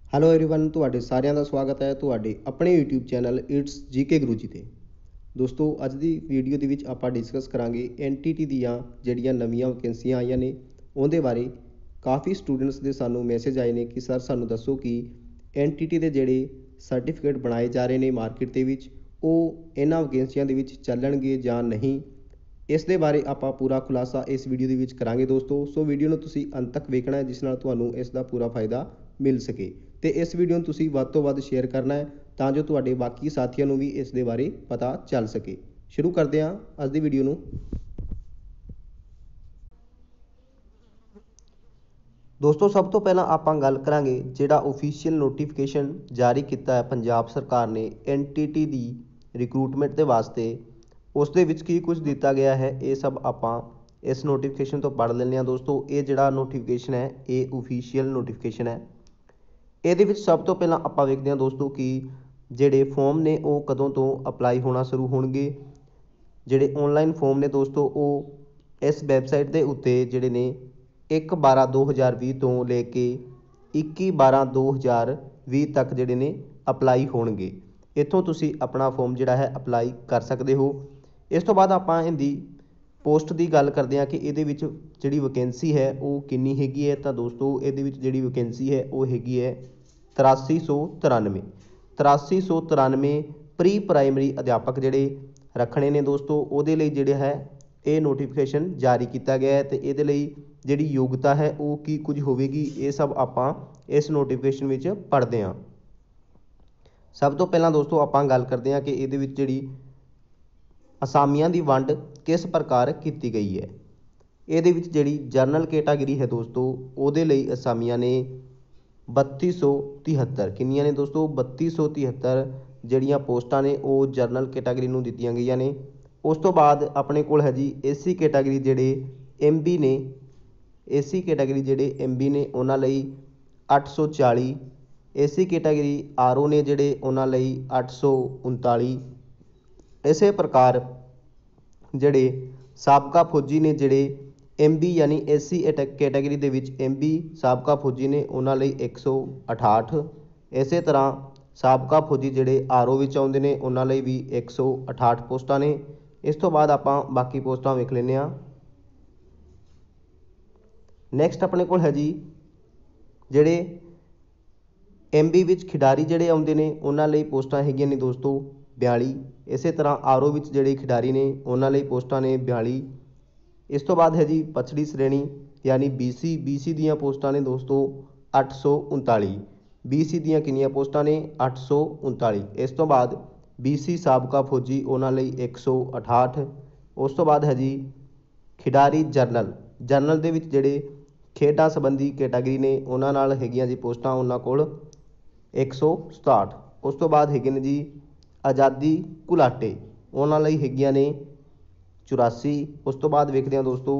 Hello everyone ਤੁਹਾਡੇ ਸਾਰਿਆਂ ਦਾ ਸਵਾਗਤ ਹੈ ਤੁਹਾਡੇ ਆਪਣੇ YouTube channel it's GK Guru ji ਤੇ। ਦੋਸਤੋ ਅੱਜ ਦੀ ਵੀਡੀਓ ਦੇ ਵਿੱਚ ਆਪਾਂ ਡਿਸਕਸ ਕਰਾਂਗੇ ਐਨਟੀਟੀ ਦੀਆਂ ਜਿਹੜੀਆਂ ਨਵੀਆਂ ਵੈਕੈਂਸੀਆਂ ਆਈਆਂ ਨੇ ਉਹਦੇ ਬਾਰੇ। ਕਾਫੀ ਸਟੂਡੈਂਟਸ ਦੇ ਸਾਨੂੰ ਮੈਸੇਜ ਆਏ ਨੇ ਕਿ ਸਰ ਸਾਨੂੰ ਦੱਸੋ ਕਿ ਐਨਟੀਟੀ ਦੇ ਜਿਹੜੇ ਸਰਟੀਫਿਕੇਟ ਬਣਾਏ ਜਾ ਰਹੇ ਨੇ ਮਾਰਕੀਟ ਦੇ ਵਿੱਚ ਉਹ ਇਹਨਾਂ ਵੈਕੈਂਸੀਆਂ ਦੇ ਵਿੱਚ ਚੱਲਣਗੇ ਜਾਂ ਨਹੀਂ। ਇਸ ਦੇ ਬਾਰੇ ਆਪਾਂ ਪੂਰਾ ਖੁਲਾਸਾ ਇਸ ਵੀਡੀਓ ਦੇ ਵਿੱਚ ਕਰਾਂਗੇ ਦੋਸਤੋ। ਸੋ ਵੀਡੀਓ ਨੂੰ ਤੁਸੀਂ ਅੰਤ ਤੱਕ ਵੇਖਣਾ ਹੈ ਜਿਸ ਨਾਲ ਤੁਹਾਨੂੰ ਇਸ ਦਾ ਪੂਰਾ ਫਾਇਦਾ ਮਿਲ ਸਕੇ। ਤੇ ਇਸ ਵੀਡੀਓ ਨੂੰ ਤੁਸੀਂ ਵੱਧ ਤੋਂ ਵੱਧ ਸ਼ੇਅਰ ਕਰਨਾ ਹੈ ਤਾਂ ਜੋ ਤੁਹਾਡੇ ਬਾਕੀ ਸਾਥੀਆਂ ਨੂੰ ਵੀ ਇਸ ਦੇ ਬਾਰੇ ਪਤਾ ਚੱਲ ਸਕੇ। ਸ਼ੁਰੂ ਕਰਦੇ ਹਾਂ ਅੱਜ ਦੀ ਵੀਡੀਓ ਨੂੰ। ਦੋਸਤੋ ਸਭ ਤੋਂ ਪਹਿਲਾਂ ਆਪਾਂ ਗੱਲ ਕਰਾਂਗੇ ਜਿਹੜਾ ਓਫੀਸ਼ੀਅਲ ਨੋਟੀਫਿਕੇਸ਼ਨ ਜਾਰੀ ਕੀਤਾ ਹੈ ਪੰਜਾਬ ਸਰਕਾਰ ਨੇ ਐਨਟੀਟੀ ਦੀ ਰਿਕਰੂਟਮੈਂਟ ਦੇ ਵਾਸਤੇ, ਉਸ ਦੇ ਵਿੱਚ ਕੀ ਕੁਝ ਦਿੱਤਾ ਗਿਆ ਹੈ ਇਹ ਸਭ ਆਪਾਂ ਇਸ ਨੋਟੀਫਿਕੇਸ਼ਨ ਤੋਂ ਪੜ੍ਹ ਲੈਂਦੇ ਹਾਂ ਦੋਸਤੋ। ਇਹ ਜਿਹੜਾ ਨੋਟੀਫਿਕੇਸ਼ਨ ਹੈ ਇਹ ਓਫੀਸ਼ੀਅਲ ਨੋਟੀਫਿਕੇਸ਼ਨ ਹੈ। ਇਹਦੇ ਵਿੱਚ ਸਭ ਤੋਂ ਪਹਿਲਾਂ ਆਪਾਂ ਵੇਖਦੇ ਹਾਂ ਦੋਸਤੋ ਕਿ ਜਿਹੜੇ ਫੋਰਮ ਨੇ ਉਹ ਕਦੋਂ ਤੋਂ ਅਪਲਾਈ ਹੋਣਾ ਸ਼ੁਰੂ ਹੋਣਗੇ। ਜਿਹੜੇ ਔਨਲਾਈਨ ਫੋਰਮ ਨੇ ਦੋਸਤੋ ਉਹ ਇਸ ਵੈਬਸਾਈਟ ਦੇ ਉੱਤੇ ਜਿਹੜੇ ਨੇ 1/12/2020 ਤੋਂ ਲੈ ਕੇ 21/12/2020 ਤੱਕ ਜਿਹੜੇ ਨੇ ਅਪਲਾਈ ਹੋਣਗੇ। ਇੱਥੋਂ ਤੁਸੀਂ ਆਪਣਾ ਫੋਰਮ ਜਿਹੜਾ ਹੈ ਅਪਲਾਈ ਕਰ ਸਕਦੇ ਹੋ। ਇਸ ਤੋਂ ਬਾਅਦ ਆਪਾਂ ਇਹਦੀ ਪੋਸਟ ਦੀ ਗੱਲ ਕਰਦੇ ਹਾਂ ਕਿ ਇਹਦੇ ਵਿੱਚ ਜਿਹੜੀ ਵੈਕੈਂਸੀ ਹੈ ਉਹ ਕਿੰਨੀ ਹੈਗੀ ਹੈ। ਤਾਂ ਦੋਸਤੋ ਇਹਦੇ ਵਿੱਚ ਜਿਹੜੀ ਵੈਕੈਂਸੀ ਹੈ ਉਹ ਹੈਗੀ ਹੈ 8393 ਪ੍ਰੀ ਪ੍ਰਾਇਮਰੀ ਅਧਿਆਪਕ ਜਿਹੜੇ ਰੱਖਣੇ ਨੇ ਦੋਸਤੋ। ਉਹਦੇ ਲਈ ਜਿਹੜੇ ਹੈ ਇਹ ਨੋਟੀਫਿਕੇਸ਼ਨ ਜਾਰੀ ਕੀਤਾ ਗਿਆ ਹੈ ਤੇ ਇਹਦੇ ਲਈ ਜਿਹੜੀ ਯੋਗਤਾ ਹੈ ਉਹ ਕੀ ਕੁਝ ਹੋਵੇਗੀ ਇਹ ਸਭ ਆਪਾਂ ਇਸ ਨੋਟੀਫਿਕੇਸ਼ਨ ਵਿੱਚ ਪੜ੍ਹਦੇ ਹਾਂ। ਸਭ ਤੋਂ ਪਹਿਲਾਂ ਦੋਸਤੋ ਆਪਾਂ ਗੱਲ ਕਰਦੇ ਹਾਂ ਕਿ ਇਹਦੇ ਵਿੱਚ ਜਿਹੜੀ ਅਸਾਮੀਆਂ ਦੀ ਵੰਡ ਕਿਸ ਪ੍ਰਕਾਰ ਕੀਤੀ ਗਈ ਹੈ। ਇਹਦੇ ਵਿੱਚ ਜਿਹੜੀ ਜਨਰਲ ਕੈਟਾਗਰੀ ਹੈ ਦੋਸਤੋ ਉਹਦੇ ਲਈ ਅਸਾਮੀਆਂ ਨੇ 3273 ਕਿੰਨੀਆਂ ਨੇ ਦੋਸਤੋ 3273 ਜਿਹੜੀਆਂ ਪੋਸਟਾਂ ਨੇ ਉਹ ਜਨਰਲ ਕੈਟਾਗਰੀ ਨੂੰ ਦਿੱਤੀਆਂ ਗਈਆਂ ਨੇ। ਉਸ ਤੋਂ ਬਾਅਦ ਆਪਣੇ ਕੋਲ ਹੈ ਜੀ ਏਸੀ ਕੈਟਾਗਰੀ ਜਿਹੜੇ ਐਮਬੀ ਨੇ, ਏਸੀ ਕੈਟਾਗਰੀ ਜਿਹੜੇ ਐਮਬੀ ਨੇ ਉਹਨਾਂ ਲਈ 840, ਏਸੀ ਕੈਟਾਗਰੀ ਆਰਓ ਨੇ ਜਿਹੜੇ ਉਹਨਾਂ ਲਈ 839। ਇਸੇ ਪ੍ਰਕਾਰ ਜਿਹੜੇ ਸਾਬਕਾ ਫੌਜੀ ਨੇ ਜਿਹੜੇ ਐਮਬੀ ਯਾਨੀ ਏਸੀ ਕੈਟਾਗਰੀ ਦੇ ਵਿੱਚ ਐਮਬੀ ਸਾਬਕਾ ਫੌਜੀ ਨੇ ਉਹਨਾਂ ਲਈ 168। ਇਸੇ ਤਰ੍ਹਾਂ ਸਾਬਕਾ ਫੌਜੀ ਜਿਹੜੇ ਆਰਓ ਵਿੱਚ ਆਉਂਦੇ ਨੇ ਉਹਨਾਂ ਲਈ ਵੀ 168 ਪੋਸਟਾਂ ਨੇ। ਇਸ ਤੋਂ ਬਾਅਦ ਆਪਾਂ ਬਾਕੀ ਪੋਸਟਾਂ ਵੇਖ ਲੈਂਦੇ ਹਾਂ। ਨੈਕਸਟ ਆਪਣੇ ਕੋਲ ਹੈ ਜੀ ਜਿਹੜੇ ਐਮਬੀ ਵਿੱਚ ਖਿਡਾਰੀ ਜਿਹੜੇ ਆਉਂਦੇ ਨੇ ਉਹਨਾਂ ਲਈ ਪੋਸਟਾਂ ਹੈਗੀਆਂ ਨੇ ਦੋਸਤੋ 42। ਇਸੇ ਤਰ੍ਹਾਂ ਆਰਓ ਵਿੱਚ ਜਿਹੜੇ ਖਿਡਾਰੀ ਨੇ ਉਹਨਾਂ ਲਈ ਪੋਸਟਾਂ ਨੇ 42। ਇਸ ਤੋਂ ਬਾਅਦ ਹੈ ਜੀ ਪਛੜੀ ਸ਼੍ਰੇਣੀ ਯਾਨੀ BC ਦੀਆਂ ਪੋਸਟਾਂ ਨੇ ਦੋਸਤੋ 839। BC ਦੀਆਂ ਕਿੰਨੀਆਂ ਪੋਸਟਾਂ ਨੇ 839। ਇਸ ਤੋਂ ਬਾਅਦ BC ਸਾਬਕਾ ਫੌਜੀ ਉਹਨਾਂ ਲਈ 168। ਉਸ ਤੋਂ ਬਾਅਦ ਹੈ ਜੀ ਖਿਡਾਰੀ ਜਰਨਲ ਦੇ ਵਿੱਚ ਜਿਹੜੇ ਖੇਡਾਂ ਸੰਬੰਧੀ ਕੈਟਾਗਰੀ ਨੇ ਉਹਨਾਂ ਨਾਲ ਹੈਗੀਆਂ ਜੀ ਪੋਸਟਾਂ ਉਹਨਾਂ ਕੋਲ 167। ਉਸ ਤੋਂ ਬਾਅਦ ਹੈਗੇ ਨੇ ਜੀ ਆਜ਼ਾਦੀ ਘੁਲਾਟੇ ਉਹਨਾਂ ਲਈ ਹੈਗੀਆਂ ਨੇ 84। ਉਸ ਤੋਂ ਬਾਅਦ ਵੇਖਦੇ ਹਾਂ ਦੋਸਤੋ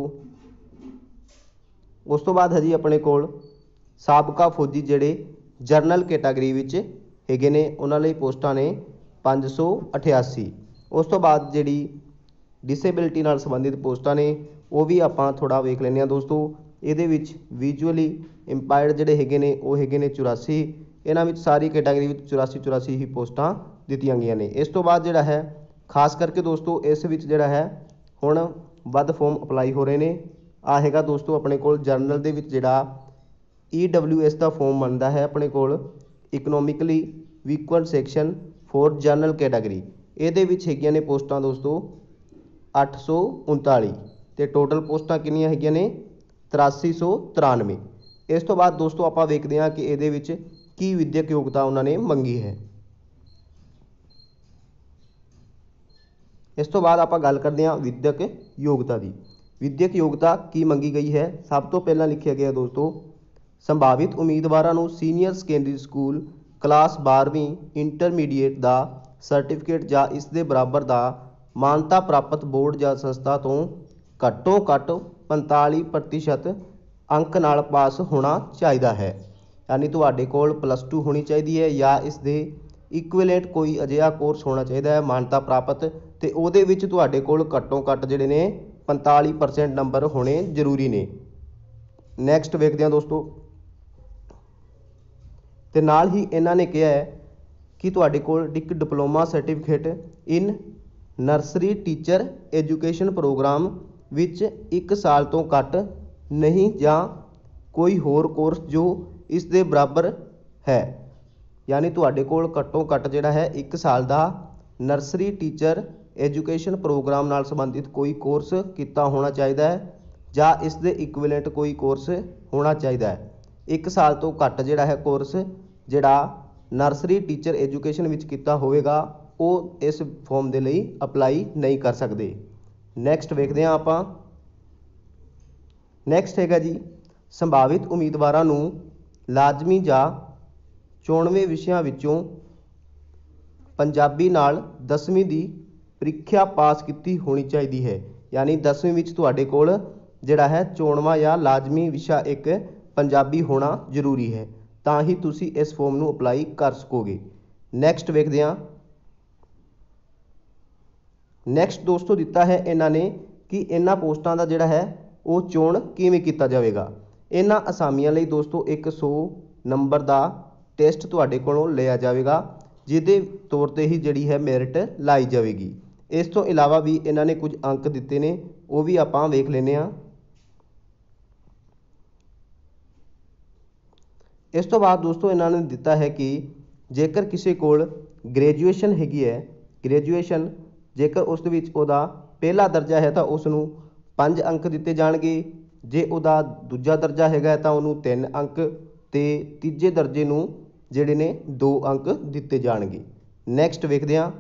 ਉਸ ਤੋਂ ਬਾਅਦ ਹੈ ਜੀ ਆਪਣੇ ਕੋਲ ਸਾਬਕਾ ਫੌਜੀ ਜਿਹੜੇ ਜਰਨਲ ਕੈਟਾਗਰੀ ਵਿੱਚ ਹੈਗੇ ਨੇ ਉਹਨਾਂ ਲਈ ਪੋਸਟਾਂ ਨੇ 588। ਉਸ ਤੋਂ ਬਾਅਦ ਜਿਹੜੀ ਡਿਸੇਬਿਲਿਟੀ ਨਾਲ ਸੰਬੰਧਿਤ ਪੋਸਟਾਂ ਨੇ ਉਹ ਵੀ ਆਪਾਂ ਥੋੜ੍ਹਾ ਵੇਖ ਲੈਂਦੇ ਹਾਂ ਦੋਸਤੋ। ਇਹਦੇ ਵਿੱਚ ਵਿਜ਼ੂਅਲੀ ਇੰਪਾਇਰਡ ਜਿਹੜੇ ਹੈਗੇ ਨੇ ਉਹ ਹੈਗੇ ਨੇ 84। ਇਹਨਾਂ ਵਿੱਚ ਸਾਰੀ ਕੈਟਾਗਰੀ ਵਿੱਚ 84 ਹੀ ਪੋਸਟਾਂ ਦਿੱਤੀਆਂ ਗਈਆਂ ਨੇ। ਇਸ ਤੋਂ ਬਾਅਦ ਜਿਹੜਾ ਹੈ ਖਾਸ ਕਰਕੇ ਦੋਸਤੋ ਇਸ ਵਿੱਚ ਜਿਹੜਾ ਹੈ ਹੁਣ ਵੱਧ ਫੋਰਮ ਅਪਲਾਈ ਹੋ ਰਹੇ ਨੇ। ਆ ਹੈਗਾ ਦੋਸਤੋ ਆਪਣੇ ਕੋਲ ਜਰਨਲ ਦੇ ਵਿੱਚ ਜਿਹੜਾ EWS ਦਾ ਫੋਰਮ ਬਣਦਾ ਹੈ ਆਪਣੇ ਕੋਲ economically weaker section for general category. ਇਹਦੇ ਵਿੱਚ ਹੈਗੀਆਂ ਨੇ ਪੋਸਟਾਂ ਦੋਸਤੋ 839 ਤੇ ਟੋਟਲ ਪੋਸਟਾਂ ਕਿੰਨੀਆਂ ਹੈਗੀਆਂ ਨੇ 8393। ਇਸ ਤੋਂ ਬਾਅਦ ਦੋਸਤੋ ਆਪਾਂ ਵੇਖਦੇ ਹਾਂ ਕਿ ਇਹਦੇ ਵਿੱਚ ਕੀ ਵਿਦਿਅਕ ਯੋਗਤਾ ਉਹਨਾਂ ਨੇ ਮੰਗੀ ਹੈ। ਇਸ ਤੋਂ ਬਾਅਦ ਆਪਾਂ ਗੱਲ ਕਰਦੇ ਹਾਂ ਵਿਦਿਅਕ ਯੋਗਤਾ ਦੀ। ਵਿਦਿਅਕ ਯੋਗਤਾ ਕੀ ਮੰਗੀ ਗਈ ਹੈ। ਸਭ ਤੋਂ ਪਹਿਲਾਂ ਲਿਖਿਆ ਗਿਆ ਦੋਸਤੋ ਸੰਭਾਵਿਤ ਉਮੀਦਵਾਰਾਂ ਨੂੰ ਸੀਨੀਅਰ ਸੈਕੰਡਰੀ ਸਕੂਲ ਕਲਾਸ 12ਵੀਂ ਇੰਟਰਮੀਡੀਏਟ ਦਾ ਸਰਟੀਫਿਕੇਟ ਜਾਂ ਇਸ ਦੇ ਬਰਾਬਰ ਦਾ ਮਾਨਤਾ ਪ੍ਰਾਪਤ ਬੋਰਡ ਜਾਂ ਸੰਸਥਾ ਤੋਂ ਘੱਟੋ ਘੱਟ 45% ਅੰਕ ਨਾਲ ਪਾਸ ਹੋਣਾ ਚਾਹੀਦਾ ਹੈ। ਯਾਨੀ ਤੁਹਾਡੇ ਕੋਲ +2 ਹੋਣੀ ਚਾਹੀਦੀ ਹੈ ਜਾਂ ਇਸ ਦੇ ਇਕੁਇਲੈਂਟ ਕੋਈ ਅਜਿਹਾ ਕੋਰਸ ਹੋਣਾ ਚਾਹੀਦਾ ਹੈ ਮਾਨਤਾ ਪ੍ਰਾਪਤ ਤੇ ਉਹਦੇ ਵਿੱਚ ਤੁਹਾਡੇ ਕੋਲ ਘੱਟੋ ਘੱਟ ਜਿਹੜੇ ਨੇ 45% ਨੰਬਰ ਹੋਣੇ ਜ਼ਰੂਰੀ ਨੇ। ਨੈਕਸਟ ਵੇਖਦੇ ਹਾਂ ਦੋਸਤੋ ਤੇ ਨਾਲ ਹੀ ਇਹਨਾਂ ਨੇ ਕਿਹਾ ਹੈ ਕਿ ਤੁਹਾਡੇ ਕੋਲ ਇੱਕ diploma certificate in nursery teacher education programme ਵਿੱਚ 1 ਸਾਲ ਤੋਂ ਘੱਟ ਨਹੀਂ ਜਾਂ ਕੋਈ ਹੋਰ ਕੋਰਸ ਜੋ ਇਸ ਦੇ ਬਰਾਬਰ ਹੈ। ਯਾਨੀ ਤੁਹਾਡੇ ਕੋਲ ਘੱਟੋ ਘੱਟ ਜਿਹੜਾ ਹੈ 1 ਸਾਲ ਦਾ ਨਰਸਰੀ ਟੀਚਰ ਐਜੂਕੇਸ਼ਨ ਪ੍ਰੋਗਰਾਮ ਨਾਲ ਸੰਬੰਧਿਤ ਕੋਈ ਕੋਰਸ ਕੀਤਾ ਹੋਣਾ ਚਾਹੀਦਾ ਹੈ ਜਾਂ ਇਸ ਦੇ ਇਕੁਇਵਲੈਂਟ ਕੋਈ ਕੋਰਸ ਹੋਣਾ ਚਾਹੀਦਾ ਹੈ। 1 ਸਾਲ ਤੋਂ ਘੱਟ ਜਿਹੜਾ ਹੈ ਕੋਰਸ ਜਿਹੜਾ ਨਰਸਰੀ ਟੀਚਰ ਐਜੂਕੇਸ਼ਨ ਵਿੱਚ ਕੀਤਾ ਹੋਵੇਗਾ ਉਹ ਇਸ ਫਾਰਮ ਦੇ ਲਈ ਅਪਲਾਈ ਨਹੀਂ ਕਰ ਸਕਦੇ। ਨੈਕਸਟ ਵੇਖਦੇ ਹਾਂ ਆਪਾਂ। ਨੈਕਸਟ ਹੈਗਾ ਜੀ, ਸੰਭਾਵਿਤ ਉਮੀਦਵਾਰਾਂ ਨੂੰ ਲਾਜ਼ਮੀ ਜਾਂ ਚੋਣਵੇਂ ਵਿਸ਼ਿਆਂ ਵਿੱਚੋਂ ਪੰਜਾਬੀ ਨਾਲ 10ਵੀਂ ਦੀ ਪ੍ਰੀਖਿਆ ਪਾਸ ਕੀਤੀ ਹੋਣੀ ਚਾਹੀਦੀ ਹੈ। ਯਾਨੀ 10ਵੀਂ ਵਿੱਚ ਤੁਹਾਡੇ ਕੋਲ ਜਿਹੜਾ ਹੈ ਚੋਣਵਾਂ ਜਾਂ ਲਾਜ਼ਮੀ ਵਿਸ਼ਾ ਇੱਕ ਪੰਜਾਬੀ ਹੋਣਾ ਜ਼ਰੂਰੀ ਹੈ, ਤਾਂ ਹੀ ਤੁਸੀਂ ਇਸ ਫਾਰਮ ਨੂੰ ਅਪਲਾਈ ਕਰ ਸਕੋਗੇ। ਨੈਕਸਟ ਵੇਖਦੇ ਹਾਂ। ਨੈਕਸਟ ਦੋਸਤੋ ਦਿੱਤਾ ਹੈ ਇਹਨਾਂ ਨੇ ਕਿ ਇਹਨਾਂ ਪੋਸਟਾਂ ਦਾ ਜਿਹੜਾ ਹੈ ਉਹ ਚੋਣ ਕਿਵੇਂ ਕੀਤਾ ਜਾਵੇਗਾ। ਇਹਨਾਂ ਅਸਾਮੀਆਂ ਲਈ ਦੋਸਤੋ 100 ਨੰਬਰ ਦਾ ਟੈਸਟ ਤੁਹਾਡੇ ਕੋਲੋਂ ਲਿਆ ਜਾਵੇਗਾ, ਜਿਹਦੇ ਤੌਰ ਤੇ ਹੀ ਜਿਹੜੀ ਹੈ ਮੈਰਿਟ ਲਾਈ ਜਾਵੇਗੀ। ਇਸ ਤੋਂ ਇਲਾਵਾ ਵੀ ਇਹਨਾਂ ਨੇ ਕੁਝ ਅੰਕ ਦਿੱਤੇ ਨੇ, ਉਹ ਵੀ ਆਪਾਂ ਵੇਖ ਲੈਂਦੇ ਹਾਂ। ਇਸ ਤੋਂ ਬਾਅਦ ਦੋਸਤੋ ਇਹਨਾਂ ਨੇ ਦਿੱਤਾ ਹੈ ਕਿ ਜੇਕਰ ਕਿਸੇ ਕੋਲ ਗ੍ਰੈਜੂਏਸ਼ਨ ਹੈਗੀ ਹੈ, ਗ੍ਰੈਜੂਏਸ਼ਨ ਜੇਕਰ ਉਸ ਦੇ ਵਿੱਚ ਉਹਦਾ ਪਹਿਲਾ ਦਰਜਾ ਹੈ ਤਾਂ ਉਸ ਨੂੰ 5 ਅੰਕ ਦਿੱਤੇ ਜਾਣਗੇ। ਜੇ ਉਹਦਾ ਦੂਜਾ ਦਰਜਾ ਹੈਗਾ ਤਾਂ ਉਹਨੂੰ 3 ਅੰਕ ਤੇ ਤੀਜੇ ਦਰਜੇ ਨੂੰ ਜਿਹੜੇ ਨੇ 2 ਅੰਕ ਦਿੱਤੇ ਜਾਣਗੇ। ਨੈਕਸਟ ਵੇਖਦੇ ਹਾਂ।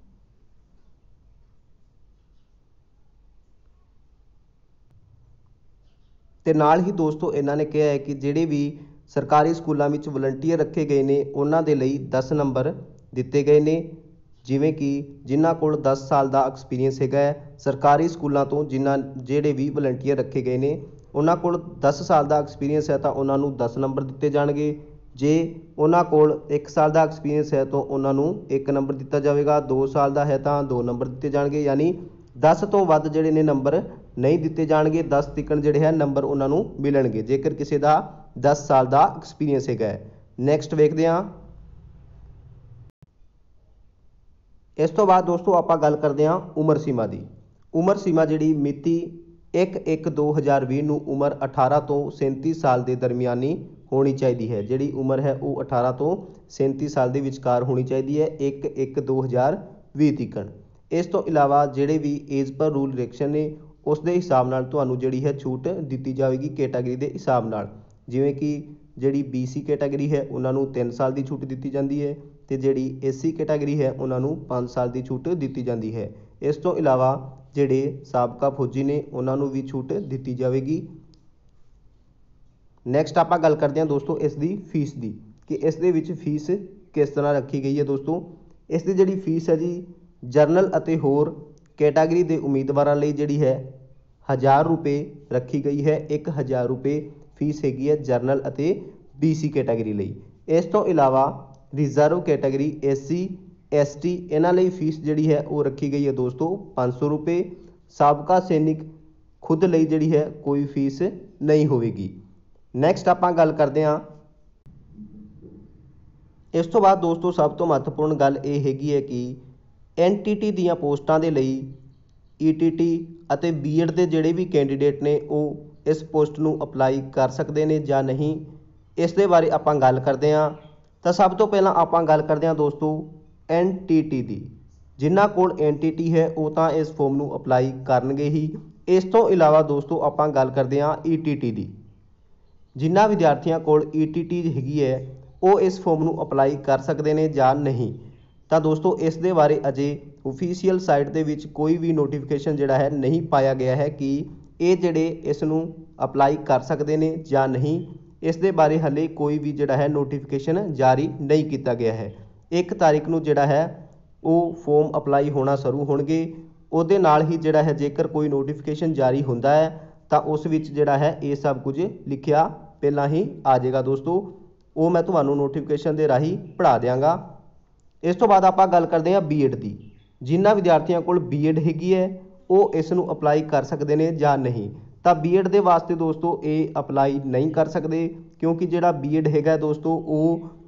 ਤੇ ਨਾਲ ਹੀ ਦੋਸਤੋ ਇਹਨਾਂ ਨੇ ਕਿਹਾ ਹੈ ਕਿ ਜਿਹੜੇ ਵੀ ਸਰਕਾਰੀ ਸਕੂਲਾਂ ਵਿੱਚ ਵਲੰਟੀਅਰ ਰੱਖੇ ਗਏ ਨੇ ਉਹਨਾਂ ਦੇ ਲਈ 10 ਨੰਬਰ ਦਿੱਤੇ ਗਏ ਨੇ। ਜਿਵੇਂ ਕਿ ਜਿਨ੍ਹਾਂ ਕੋਲ 10 ਸਾਲ ਦਾ ਐਕਸਪੀਰੀਅੰਸ ਹੈਗਾ ਹੈ ਸਰਕਾਰੀ ਸਕੂਲਾਂ ਤੋਂ, ਜਿਹੜੇ ਵੀ ਵਲੰਟੀਅਰ ਰੱਖੇ ਗਏ ਨੇ ਉਹਨਾਂ ਕੋਲ 10 ਸਾਲ ਦਾ ਐਕਸਪੀਰੀਅੰਸ ਹੈ ਤਾਂ ਉਹਨਾਂ ਨੂੰ 10 ਨੰਬਰ ਦਿੱਤੇ ਜਾਣਗੇ। ਜੇ ਉਹਨਾਂ ਕੋਲ 1 ਸਾਲ ਦਾ ਐਕਸਪੀਰੀਅੰਸ ਹੈ ਤਾਂ ਉਹਨਾਂ ਨੂੰ 1 ਨੰਬਰ ਦਿੱਤਾ ਜਾਵੇਗਾ। 2 ਸਾਲ ਦਾ ਹੈ ਤਾਂ 2 ਨੰਬਰ ਦਿੱਤੇ ਜਾਣਗੇ। ਯਾਨੀ 10 ਤੋਂ ਵੱਧ ਜਿਹੜੇ ਨੇ ਨੰਬਰ ਨਹੀਂ ਦਿੱਤੇ ਜਾਣਗੇ। 10 ਤੀਕਣ ਜਿਹੜੇ ਹੈ ਨੰਬਰ ਉਹਨਾਂ ਨੂੰ ਮਿਲਣਗੇ ਜੇਕਰ ਕਿਸੇ ਦਾ 10 ਸਾਲ ਦਾ ਐਕਸਪੀਰੀਅੰਸ ਹੈਗਾ ਹੈ। ਨੈਕਸਟ ਵੇਖਦੇ ਹਾਂ। ਇਸ ਤੋਂ ਬਾਅਦ ਦੋਸਤੋ ਆਪਾਂ ਗੱਲ ਕਰਦੇ ਹਾਂ ਉਮਰ ਸੀਮਾ ਦੀ। ਉਮਰ ਸੀਮਾ ਜਿਹੜੀ ਮਿਤੀ 1/1/2020 ਨੂੰ ਉਮਰ 18 ਤੋਂ 37 ਸਾਲ ਦੇ ਦਰਮਿਆਨੀ ਹੋਣੀ ਚਾਹੀਦੀ ਹੈ। ਜਿਹੜੀ ਉਮਰ ਹੈ ਉਹ 18 ਤੋਂ 37 ਸਾਲ ਦੇ ਵਿਚਕਾਰ ਹੋਣੀ ਚਾਹੀਦੀ ਹੈ 1/1/2020 ਤੀਕਣ। ਇਸ ਤੋਂ ਇਲਾਵਾ ਜਿਹੜੇ ਵੀ ਏਜ ਪਰ ਰੂਲ ਰਿਲੈਕਸ਼ਨ ਨੇ ਉਸ ਦੇ ਹਿਸਾਬ ਨਾਲ ਤੁਹਾਨੂੰ ਜਿਹੜੀ ਹੈ ਛੂਟ ਦਿੱਤੀ ਜਾਵੇਗੀ ਕੈਟਾਗਰੀ ਦੇ ਹਿਸਾਬ ਨਾਲ। ਜਿਵੇਂ ਕਿ ਜਿਹੜੀ BC ਕੈਟਾਗਰੀ ਹੈ ਉਹਨਾਂ ਨੂੰ 3 ਸਾਲ ਦੀ ਛੂਟ ਦਿੱਤੀ ਜਾਂਦੀ ਹੈ ਤੇ ਜਿਹੜੀ SC ਕੈਟਾਗਰੀ ਹੈ ਉਹਨਾਂ ਨੂੰ 5 ਸਾਲ ਦੀ ਛੂਟ ਦਿੱਤੀ ਜਾਂਦੀ ਹੈ। ਇਸ ਤੋਂ ਇਲਾਵਾ ਜਿਹੜੇ ਸਾਬਕਾ ਫੌਜੀ ਨੇ ਉਹਨਾਂ ਨੂੰ ਵੀ ਛੂਟ ਦਿੱਤੀ ਜਾਵੇਗੀ। ਨੈਕਸਟ ਆਪਾਂ ਗੱਲ ਕਰਦੇ ਹਾਂ ਦੋਸਤੋ ਇਸ ਦੀ ਫੀਸ ਦੀ, ਕਿ ਇਸ ਦੇ ਵਿੱਚ ਫੀਸ ਕਿਸ ਤਰ੍ਹਾਂ ਰੱਖੀ ਗਈ ਹੈ। ਦੋਸਤੋ ਇਸ ਦੀ ਜਿਹੜੀ ਫੀਸ ਹੈ ਜੀ ਜਰਨਲ ਅਤੇ ਹੋਰ ਕੈਟਾਗਰੀ ਦੇ ਉਮੀਦਵਾਰਾਂ ਲਈ ਜਿਹੜੀ ਹੈ 1000 ਰੁਪਏ ਰੱਖੀ ਗਈ ਹੈ। 1000 ਰੁਪਏ ਫੀਸ ਹੈਗੀ ਹੈ ਜਰਨਲ ਅਤੇ BC ਕੈਟਾਗਰੀ ਲਈ। ਇਸ ਤੋਂ ਇਲਾਵਾ ਰਿਜ਼ਰਵ ਕੈਟਾਗਰੀ SC ST ਇਹਨਾਂ ਲਈ ਫੀਸ ਜਿਹੜੀ ਹੈ ਉਹ ਰੱਖੀ ਗਈ ਹੈ ਦੋਸਤੋ 500 ਰੁਪਏ। ਸਾਬਕਾ ਸੈਨਿਕ ਖੁਦ ਲਈ ਜਿਹੜੀ ਹੈ ਕੋਈ ਫੀਸ ਨਹੀਂ ਹੋਵੇਗੀ। ਨੈਕਸਟ ਆਪਾਂ ਗੱਲ ਕਰਦੇ ਹਾਂ। ਇਸ ਤੋਂ ਬਾਅਦ ਦੋਸਤੋ ਸਭ ਤੋਂ ਮਹੱਤਵਪੂਰਨ ਗੱਲ ਇਹ ਹੈਗੀ ਹੈ ਕਿ NTT ਦੀਆਂ ਪੋਸਟਾਂ ਦੇ ਲਈ ETT ਅਤੇ B.Ed ਦੇ ਜਿਹੜੇ ਵੀ ਕੈਂਡੀਡੇਟ ਨੇ ਉਹ ਇਸ ਪੋਸਟ ਨੂੰ ਅਪਲਾਈ ਕਰ ਸਕਦੇ ਨੇ ਜਾਂ ਨਹੀਂ, ਇਸ ਦੇ ਬਾਰੇ ਆਪਾਂ ਗੱਲ ਕਰਦੇ ਹਾਂ। ਤਾਂ ਸਭ ਤੋਂ ਪਹਿਲਾਂ ਆਪਾਂ ਗੱਲ ਕਰਦੇ ਹਾਂ ਦੋਸਤੋ NTT ਦੀ। ਜਿਨ੍ਹਾਂ ਕੋਲ NTT ਹੈ ਉਹ ਤਾਂ ਇਸ ਫਾਰਮ ਨੂੰ ਅਪਲਾਈ ਕਰਨਗੇ ਹੀ। ਇਸ ਤੋਂ ਇਲਾਵਾ ਦੋਸਤੋ ਆਪਾਂ ਗੱਲ ਕਰਦੇ ਹਾਂ ETT ਦੀ। ਜਿਨ੍ਹਾਂ ਵਿਦਿਆਰਥੀਆਂ ਕੋਲ ETT ਹੈਗੀ ਹੈ ਉਹ ਇਸ ਫਾਰਮ ਨੂੰ ਅਪਲਾਈ ਕਰ ਸਕਦੇ ਨੇ ਜਾਂ ਨਹੀਂ। ਤਾਂ ਦੋਸਤੋ ਇਸ ਦੇ ਬਾਰੇ ਅਜੇ ਓਫੀਸ਼ੀਅਲ ਸਾਈਟ ਦੇ ਵਿੱਚ ਕੋਈ ਵੀ ਨੋਟੀਫਿਕੇਸ਼ਨ ਜਿਹੜਾ ਹੈ ਨਹੀਂ ਪਾਇਆ ਗਿਆ ਹੈ ਕਿ ਇਹ ਜਿਹੜੇ ਇਸ ਨੂੰ ਅਪਲਾਈ ਕਰ ਸਕਦੇ ਨੇ ਜਾਂ ਨਹੀਂ। ਇਸ ਦੇ ਬਾਰੇ ਹਾਲੇ ਕੋਈ ਵੀ ਜਿਹੜਾ ਹੈ ਨੋਟੀਫਿਕੇਸ਼ਨ ਜਾਰੀ ਨਹੀਂ ਕੀਤਾ ਗਿਆ ਹੈ। 1 ਤਾਰੀਖ ਨੂੰ ਜਿਹੜਾ ਹੈ ਉਹ ਫਾਰਮ ਅਪਲਾਈ ਹੋਣਾ ਸ਼ੁਰੂ ਹੋਣਗੇ। ਉਹਦੇ ਨਾਲ ਹੀ ਜਿਹੜਾ ਹੈ ਜੇਕਰ ਕੋਈ ਨੋਟੀਫਿਕੇਸ਼ਨ ਜਾਰੀ ਹੁੰਦਾ ਹੈ ਤਾਂ ਉਸ ਵਿੱਚ ਜਿਹੜਾ ਹੈ ਇਹ ਸਭ ਕੁਝ ਲਿਖਿਆ ਪਹਿਲਾਂ ਹੀ ਆ ਜਾਏਗਾ ਦੋਸਤੋ। ਉਹ ਮੈਂ ਤੁਹਾਨੂੰ ਨੋਟੀਫਿਕੇਸ਼ਨ ਦੇ ਰਾਹੀਂ ਪੜ੍ਹਾ ਦਿਆਂਗਾ। ਇਸ ਤੋਂ ਬਾਅਦ ਆਪਾਂ ਗੱਲ ਕਰਦੇ ਹਾਂ B.Ed ਦੀ। ਜਿਨ੍ਹਾਂ ਵਿਦਿਆਰਥੀਆਂ ਕੋਲ B.Ed ਹੈਗੀ ਹੈ ਉਹ ਇਸ ਨੂੰ ਅਪਲਾਈ ਕਰ ਸਕਦੇ ਨੇ ਜਾਂ ਨਹੀਂ। ਤਾਂ B.Ed ਦੇ ਵਾਸਤੇ ਦੋਸਤੋ ਇਹ ਅਪਲਾਈ ਨਹੀਂ ਕਰ ਸਕਦੇ ਕਿਉਂਕਿ ਜਿਹੜਾ B.Ed ਹੈਗਾ ਦੋਸਤੋ ਉਹ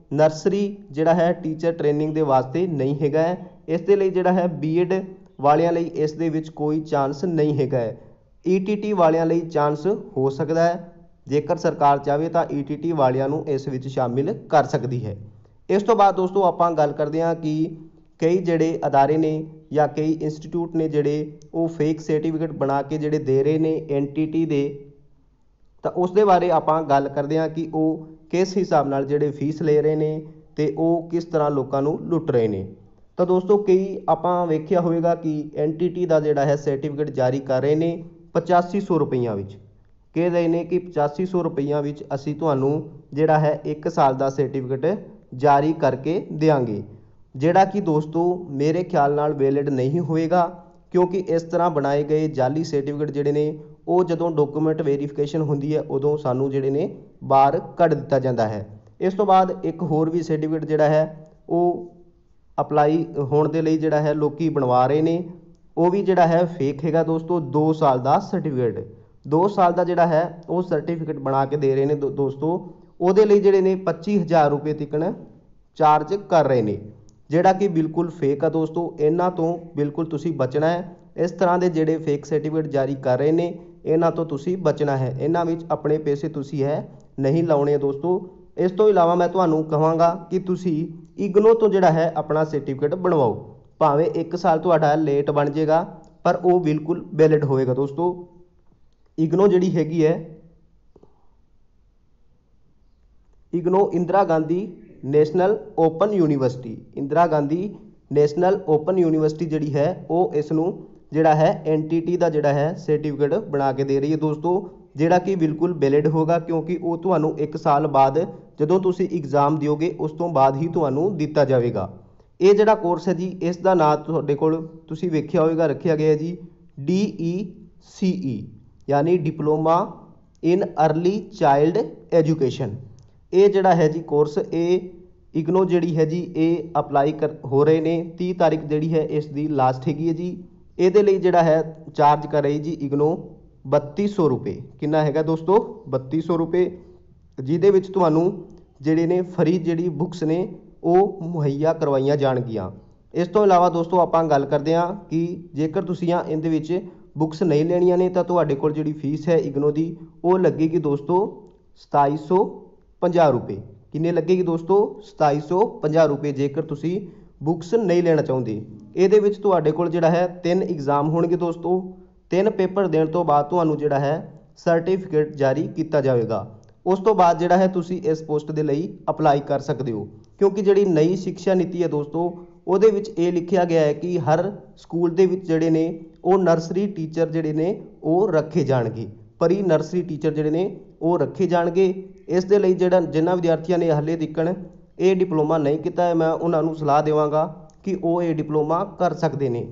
ਨਰਸਰੀ ਜਿਹੜਾ ਹੈ ਟੀਚਰ ਟ੍ਰੇਨਿੰਗ ਦੇ ਵਾਸਤੇ ਨਹੀਂ ਹੈਗਾ ਹੈ। ਇਸ ਦੇ ਲਈ ਜਿਹੜਾ ਹੈ ਬੀਐਡ ਵਾਲਿਆਂ ਲਈ ਇਸ ਦੇ ਵਿੱਚ ਕੋਈ ਚਾਂਸ ਨਹੀਂ ਹੈਗਾ ਹੈ। ਈਟੀਟੀ ਵਾਲਿਆਂ ਲਈ ਚਾਂਸ ਹੋ ਸਕਦਾ ਹੈ, ਜੇਕਰ ਸਰਕਾਰ ਚਾਹਵੇ ਤਾਂ ਈਟੀਟੀ ਵਾਲਿਆਂ ਨੂੰ ਇਸ ਵਿੱਚ ਸ਼ਾਮਿਲ ਕਰ ਸਕਦੀ ਹੈ। ਇਸ ਤੋਂ ਬਾਅਦ ਦੋਸਤੋ ਆਪਾਂ ਗੱਲ ਕਰਦੇ ਹਾਂ ਕਿ ਕਈ ਜਿਹੜੇ ਅਦਾਰੇ ਨੇ ਜਾਂ ਕਈ ਇੰਸਟੀਟਿਊਟ ਨੇ ਜਿਹੜੇ ਉਹ ਫੇਕ ਸਰਟੀਫਿਕੇਟ ਬਣਾ ਕੇ ਜਿਹੜੇ ਦੇ ਰਹੇ ਨੇ ਐਨਟੀਟੀ ਦੇ, ਤਾਂ ਉਸ ਦੇ ਬਾਰੇ ਆਪਾਂ ਗੱਲ ਕਰਦੇ ਹਾਂ ਕਿ ਉਹ ਕਿਸ ਹਿਸਾਬ ਨਾਲ ਜਿਹੜੇ ਫੀਸ ਲੈ ਰਹੇ ਨੇ ਅਤੇ ਉਹ ਕਿਸ ਤਰ੍ਹਾਂ ਲੋਕਾਂ ਨੂੰ ਲੁੱਟ ਰਹੇ ਨੇ। ਤਾਂ ਦੋਸਤੋ ਕਈ ਆਪਾਂ ਵੇਖਿਆ ਹੋਵੇਗਾ ਕਿ ਐਨਟੀਟੀ ਦਾ ਜਿਹੜਾ ਹੈ ਸਰਟੀਫਿਕੇਟ ਜਾਰੀ ਕਰ ਰਹੇ ਨੇ 8500 ਰੁਪਈਆਂ ਵਿੱਚ। ਕਹਿ ਰਹੇ ਨੇ ਕਿ 8500 ਰੁਪਈਆਂ ਵਿੱਚ ਅਸੀਂ ਤੁਹਾਨੂੰ ਜਿਹੜਾ ਹੈ 1 ਸਾਲ ਦਾ ਸਰਟੀਫਿਕੇਟ ਜਾਰੀ ਕਰਕੇ ਦਿਆਂਗੇ, ਜਿਹੜਾ ਕਿ ਦੋਸਤੋ ਮੇਰੇ ਖਿਆਲ ਨਾਲ ਵੈਲਿਡ ਨਹੀਂ ਹੋਏਗਾ, ਕਿਉਂਕਿ ਇਸ ਤਰ੍ਹਾਂ ਬਣਾਏ ਗਏ ਜਾਲੀ ਸਰਟੀਫਿਕੇਟ ਜਿਹੜੇ ਨੇ ਉਹ ਜਦੋਂ ਡਾਕੂਮੈਂਟ ਵੈਰੀਫਿਕੇਸ਼ਨ ਹੁੰਦੀ ਹੈ ਉਦੋਂ ਸਾਨੂੰ ਜਿਹੜੇ ਨੇ ਬਾਹਰ ਕੱਢ ਦਿੱਤਾ ਜਾਂਦਾ ਹੈ। ਇਸ ਤੋਂ ਬਾਅਦ ਇੱਕ ਹੋਰ ਵੀ ਸਰਟੀਫਿਕੇਟ ਜਿਹੜਾ ਹੈ ਉਹ ਅਪਲਾਈ ਹੋਣ ਦੇ ਲਈ ਜਿਹੜਾ ਹੈ ਲੋਕੀ ਬਣਵਾ ਰਹੇ ਨੇ, ਉਹ ਵੀ ਜਿਹੜਾ ਹੈ ਫੇਕ ਹੈਗਾ ਦੋਸਤੋ। 2 ਸਾਲ ਦਾ ਸਰਟੀਫਿਕੇਟ, 2 ਸਾਲ ਦਾ ਜਿਹੜਾ ਹੈ ਉਹ ਸਰਟੀਫਿਕੇਟ ਬਣਾ ਕੇ ਦੇ ਰਹੇ ਨੇ ਦੋਸਤੋ। ਉਹਦੇ ਲਈ ਜਿਹੜੇ ਨੇ 25000 ਰੁਪਏ ਤੱਕ ਚਾਰਜ ਕਰ ਰਹੇ ਨੇ, ਜਿਹੜਾ ਕਿ ਬਿਲਕੁਲ ਫੇਕ ਆ ਦੋਸਤੋ। ਇਹਨਾਂ ਤੋਂ ਬਿਲਕੁਲ ਤੁਸੀਂ ਬਚਣਾ ਹੈ। ਇਸ ਤਰ੍ਹਾਂ ਦੇ ਜਿਹੜੇ ਫੇਕ ਸਰਟੀਫਿਕੇਟ ਜਾਰੀ ਕਰ ਰਹੇ ਨੇ ਇਹਨਾਂ ਤੋਂ ਤੁਸੀਂ ਬਚਣਾ ਹੈ। ਇਹਨਾਂ ਵਿੱਚ ਆਪਣੇ ਪੈਸੇ ਤੁਸੀਂ ਨਹੀਂ ਲਾਉਣੇ ਦੋਸਤੋ। ਇਸ ਤੋਂ ਇਲਾਵਾ ਮੈਂ ਤੁਹਾਨੂੰ ਕਹਾਂਗਾ ਕਿ ਤੁਸੀਂ ਇਗਨੋ ਤੋਂ ਜਿਹੜਾ ਹੈ ਆਪਣਾ ਸਰਟੀਫਿਕੇਟ ਬਣਵਾਓ, ਭਾਵੇਂ 1 ਸਾਲ ਤੁਹਾਡਾ ਲੇਟ ਬਣ ਜਾਏਗਾ ਪਰ ਉਹ ਬਿਲਕੁਲ ਵੈਲਿਡ ਹੋਏਗਾ ਦੋਸਤੋ। ਇਗਨੋ ਜਿਹੜੀ ਹੈਗੀ ਹੈ, IGNOU Indira Gandhi national open university, Indira Gandhi national open university ਜਿਹੜੀ ਹੈ ਉਹ ਇਸ ਨੂੰ ਜਿਹੜਾ ਹੈ ਐਨਟੀਟੀ ਦਾ ਜਿਹੜਾ ਹੈ ਸਰਟੀਫਿਕੇਟ ਬਣਾ ਕੇ ਦੇ ਰਹੀ ਹੈ ਦੋਸਤੋ, ਜਿਹੜਾ ਕਿ ਬਿਲਕੁਲ ਵੈਲਿਡ ਹੋਗਾ, ਕਿਉਂਕਿ ਉਹ ਤੁਹਾਨੂੰ 1 ਸਾਲ ਬਾਅਦ ਜਦੋਂ ਤੁਸੀਂ ਐਗਜ਼ਾਮ ਦਿਓਗੇ ਉਸ ਤੋਂ ਬਾਅਦ ਹੀ ਤੁਹਾਨੂੰ ਦਿੱਤਾ ਜਾਵੇਗਾ। ਇਹ ਜਿਹੜਾ ਕੋਰਸ ਹੈ ਜੀ ਇਸ ਦਾ ਨਾਂ ਤੁਹਾਡੇ ਕੋਲ ਤੁਸੀਂ ਵੇਖਿਆ ਹੋਵੇਗਾ ਰੱਖਿਆ ਗਿਆ ਜੀ DECE, ਯਾਨੀ diploma in early child education. ਇਹ ਜਿਹੜਾ ਹੈ ਜੀ ਕੋਰਸ ਇਹ ਇਗਨੋ ਜਿਹੜੀ ਹੈ ਜੀ ਇਹ ਅਪਲਾਈ ਹੋ ਰਹੇ ਨੇ। 30 ਤਾਰੀਖ ਜਿਹੜੀ ਹੈ ਇਸ ਦੀ ਲਾਸਟ ਹੈਗੀ ਹੈ ਜੀ। ਇਹਦੇ ਲਈ ਜਿਹੜਾ ਹੈ ਚਾਰਜ ਕਰ ਰਹੀ ਜੀ ਇਗਨੋ 3200 ਰੁਪਏ। ਕਿੰਨਾ ਹੈਗਾ ਦੋਸਤੋ? 3200 ਰੁਪਏ, ਜਿਹਦੇ ਵਿੱਚ ਤੁਹਾਨੂੰ ਜਿਹੜੇ ਨੇ ਫਰੀ ਜਿਹੜੀ ਬੁੱਕਸ ਨੇ ਉਹ ਮੁਹੱਈਆ ਕਰਵਾਈਆਂ ਜਾਣਗੀਆਂ। ਇਸ ਤੋਂ ਇਲਾਵਾ ਦੋਸਤੋ ਆਪਾਂ ਗੱਲ ਕਰਦੇ ਹਾਂ ਕਿ ਜੇਕਰ ਤੁਸੀਂ ਇਹਦੇ ਵਿੱਚ ਬੁੱਕਸ ਨਹੀਂ ਲੈਣੀਆਂ ਨੇ ਤਾਂ ਤੁਹਾਡੇ ਕੋਲ ਜਿਹੜੀ ਫੀਸ ਹੈ ਇਗਨੋ ਦੀ ਉਹ ਲੱਗੇਗੀ ਦੋਸਤੋ 2750 ਰੁਪਏ। ਕਿੰਨੇ ਲੱਗੇਗੀ ਦੋਸਤੋ? 2750 ਰੁਪਏ, ਜੇਕਰ ਤੁਸੀਂ ਬੁੱਕਸ ਨਹੀਂ ਲੈਣਾ ਚਾਹੁੰਦੇ। ਇਹਦੇ ਵਿੱਚ ਤੁਹਾਡੇ ਕੋਲ ਜਿਹੜਾ ਹੈ 3 ਐਗਜ਼ਾਮ ਹੋਣਗੇ ਦੋਸਤੋ। 3 ਪੇਪਰ ਦੇਣ ਤੋਂ ਬਾਅਦ ਤੁਹਾਨੂੰ ਜਿਹੜਾ ਹੈ ਸਰਟੀਫਿਕੇਟ ਜਾਰੀ ਕੀਤਾ ਜਾਵੇਗਾ। ਉਸ ਤੋਂ ਬਾਅਦ ਜਿਹੜਾ ਹੈ ਤੁਸੀਂ ਇਸ ਪੋਸਟ ਦੇ ਲਈ ਅਪਲਾਈ ਕਰ ਸਕਦੇ ਹੋ, ਕਿਉਂਕਿ ਜਿਹੜੀ ਨਈ ਸਿੱਖਿਆ ਨੀਤੀ ਹੈ ਦੋਸਤੋ ਉਹਦੇ ਵਿੱਚ ਇਹ ਲਿਖਿਆ ਗਿਆ ਹੈ ਕਿ ਹਰ ਸਕੂਲ ਦੇ ਵਿੱਚ ਜਿਹੜੇ ਨੇ ਉਹ ਨਰਸਰੀ ਟੀਚਰ ਜਿਹੜੇ ਨੇ ਉਹ ਰੱਖੇ ਜਾਣਗੇ, ਪ੍ਰੀ ਨਰਸਰੀ ਟੀਚਰ ਜਿਹੜੇ ਨੇ ਉਹ ਰੱਖੇ ਜਾਣਗੇ। ਇਸ ਦੇ ਲਈ ਜਿਨ੍ਹਾਂ ਵਿਦਿਆਰਥੀਆਂ ਨੇ ਹਾਲੇ ਤੱਕ ਇਹ ਡਿਪਲੋਮਾ ਨਹੀਂ ਕੀਤਾ ਹੈ ਮੈਂ ਉਹਨਾਂ ਨੂੰ ਸਲਾਹ ਦੇਵਾਂਗਾ ਕਿ ਉਹ ਇਹ ਡਿਪਲੋਮਾ ਕਰ ਸਕਦੇ ਨੇ।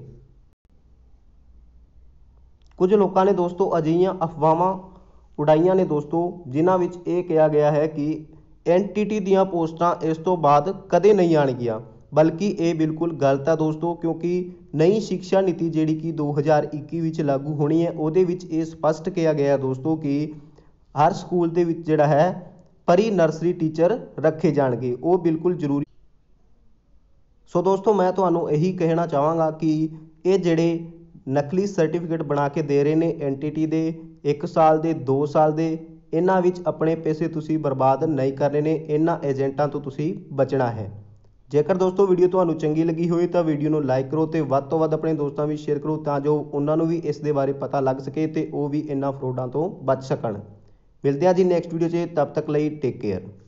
ਕੁਝ ਲੋਕਾਂ ਨੇ ਦੋਸਤੋ ਅਜਿਹੀਆਂ ਅਫਵਾਹਾਂ ਉਡਾਈਆਂ ਨੇ ਦੋਸਤੋ ਜਿਨ੍ਹਾਂ ਵਿੱਚ ਇਹ ਕਿਹਾ ਗਿਆ ਹੈ ਕਿ ਐਨਟੀਟੀ ਦੀਆਂ ਪੋਸਟਾਂ ਇਸ ਤੋਂ ਬਾਅਦ ਕਦੇ ਨਹੀਂ ਆਉਣਗੀਆਂ, ਬਲਕਿ ਇਹ ਬਿਲਕੁਲ ਗਲਤ ਹੈ ਦੋਸਤੋ, ਕਿਉਂਕਿ ਨਈ ਸਿੱਖਿਆ ਨੀਤੀ ਜਿਹੜੀ ਕਿ 2021 ਵਿੱਚ ਲਾਗੂ ਹੋਣੀ ਹੈ ਉਹਦੇ ਵਿੱਚ ਇਹ ਸਪਸ਼ਟ ਕਿਹਾ ਗਿਆ ਹੈ ਦੋਸਤੋ ਕਿ ਹਰ ਸਕੂਲ ਦੇ ਵਿੱਚ ਜਿਹੜਾ ਹੈ ਪ੍ਰੀ ਨਰਸਰੀ ਟੀਚਰ ਰੱਖੇ ਜਾਣਗੇ, ਉਹ ਬਿਲਕੁਲ ਜ਼ਰੂਰੀ। ਸੋ ਦੋਸਤੋ ਮੈਂ ਤੁਹਾਨੂੰ ਇਹੀ ਕਹਿਣਾ ਚਾਹਾਂਗਾ ਕਿ ਇਹ ਜਿਹੜੇ ਨਕਲੀ ਸਰਟੀਫਿਕੇਟ ਬਣਾ ਕੇ ਦੇ ਰਹੇ ਨੇ ਐਨਟੀਟੀ ਦੇ 1 ਸਾਲ ਦੇ 2 ਸਾਲ ਦੇ, ਇਹਨਾਂ ਵਿੱਚ ਆਪਣੇ ਪੈਸੇ ਤੁਸੀਂ ਬਰਬਾਦ ਨਹੀਂ ਕਰਨੇ ਨੇ। ਇਹਨਾਂ ਏਜੰਟਾਂ ਤੋਂ ਤੁਸੀਂ ਬਚਣਾ ਹੈ। ਜੇਕਰ ਦੋਸਤੋ ਵੀਡੀਓ ਤੁਹਾਨੂੰ ਚੰਗੀ ਲੱਗੀ ਹੋਵੇ ਤਾਂ ਵੀਡੀਓ ਨੂੰ ਲਾਈਕ ਕਰੋ ਤੇ ਵੱਧ ਤੋਂ ਵੱਧ ਆਪਣੇ ਦੋਸਤਾਂ ਵਿੱਚ ਸ਼ੇਅਰ ਕਰੋ ਤਾਂ ਜੋ ਉਹਨਾਂ ਨੂੰ ਵੀ ਇਸ ਦੇ ਬਾਰੇ ਪਤਾ ਲੱਗ ਸਕੇ ਤੇ ਉਹ ਵੀ ਇਹਨਾਂ ਫਰੋਡਾਂ ਤੋਂ ਬਚ ਸਕਣ। ਮਿਲਦੇ ਹਾਂ ਜੀ ਨੈਕਸਟ ਵੀਡੀਓ 'ਚ, ਤਬ ਤੱਕ ਲਈ ਟੇਕ ਕੇਅਰ।